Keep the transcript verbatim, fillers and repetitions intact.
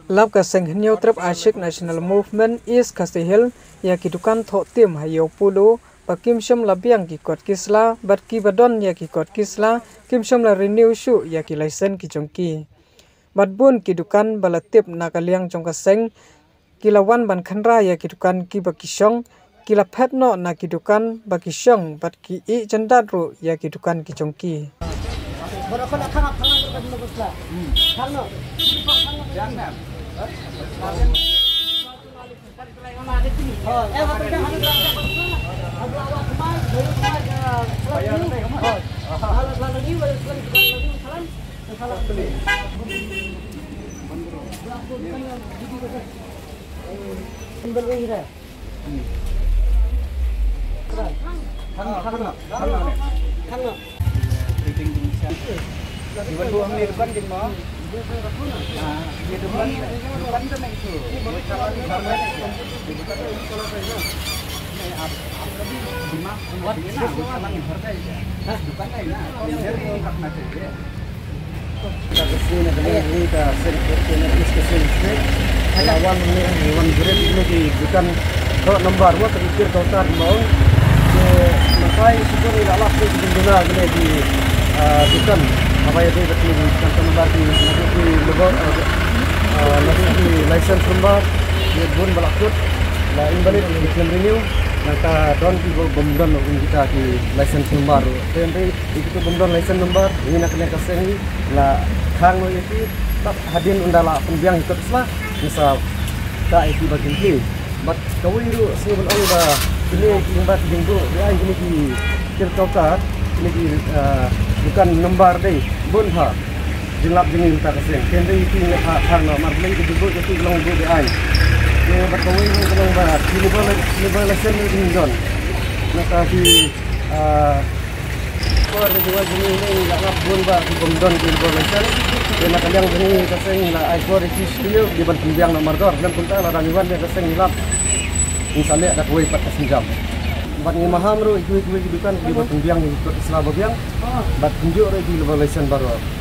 Lap ka seng hnyau trap Ashik National Movement East Kasihil ya kidukan thok tim hayo pulo pakim shom labiang ki kot kisla bat ki badon ya ki kot kisla kim shom la renew shu ya ki license ki jongki bat bun kidukan balatip nakaliang jongka seng kilawan ban khanra ya kidukan ki bakishong kila phetno na kidukan bakishong bat ki i jandat ro ya kidukan ki jongki Iwan buang ni depan jeng mo. Ah, di depan, depan tu nak itu. Kalau ni sama ni, di depan tu kalau saya. Ni ab, ab lebih lima, buat ni nak, bukan lagi harga je. Depan ni nak, jadi kat macam ni. Kita kesini nak ni kita servis ni discussing ni. Lawan ni, lawan grade ni di bukan kalau nombor dua terikir total mau. Makai syukur ni Allah tu benda ni di bukan apa yang dia beri kantor nombor di di lebor nanti di license nombor di bun balakut la invalid di claim renew nata don di bomdon kita di license nombor tapi itu bomdon license nombor ini nak kena kasih la khang lo itu tak hadin undala pembiang ikut lah misal tak itu bagian ni but kau itu sebelum orang dah ini yang bat jenggo dia ini di kirtokar ini di bukan nombor deh bun ha jelap jengin tak kasih kende itu hang nomor beli itu bu itu long bu ai ni berkawin dengan long bar ini boleh ini boleh sen ini don maka di kor dua jengin ini lap bun bar di bundon di boleh sen dan nak yang jengin kasih la ai kor itu studio di ban nomor dor dan punta la raniwan dia kasih lap misalnya ada kuih empat jam bat ni maham ro itu itu bukan di ban pembiang ikut Islam biang bat tunjuk ro di level license baru